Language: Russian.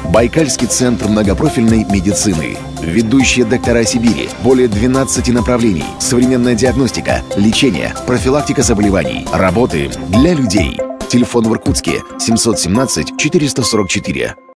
Байкальский центр многопрофильной медицины. Ведущие доктора Сибири. Более 12 направлений. Современная диагностика, лечение, профилактика заболеваний. Работаем для людей. Телефон в Иркутске 717 444.